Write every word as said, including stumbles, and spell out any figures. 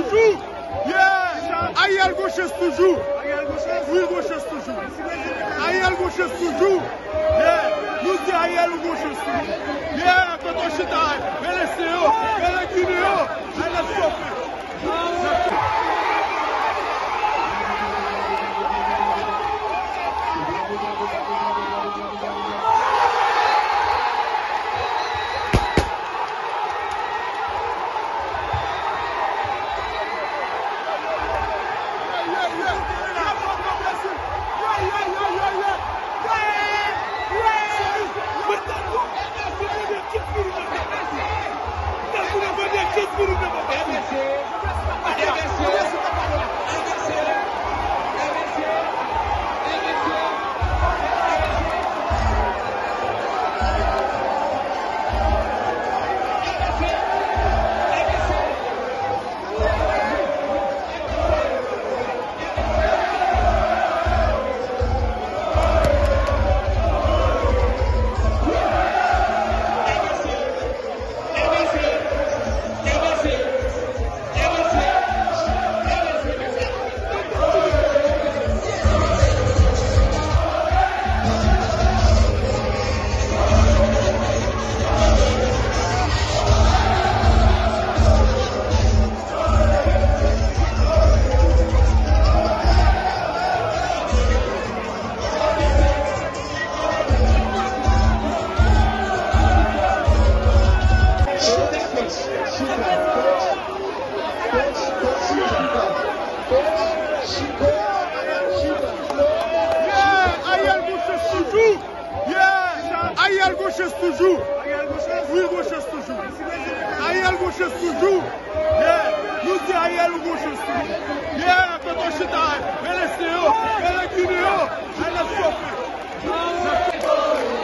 toujours. Yeah. Ariel Gauchesse toujours. Oui, Gauchesse toujours. Ariel Gauchesse toujours. Yeah. Nous c'est Ariel Gauchesse toujours. Yeah. Quand on chute, mais les C E O, mais les Guinéens, elle a chauffé. Ariel Gauchesse toujours. Oui, Gauchesse toujours. Ariel Gauchesse toujours. Yeah. Nous c'est Ariel Gauchesse toujours. Yeah. Quand on chute, mais les C E O, mais les Guinéens, elle a chauffé.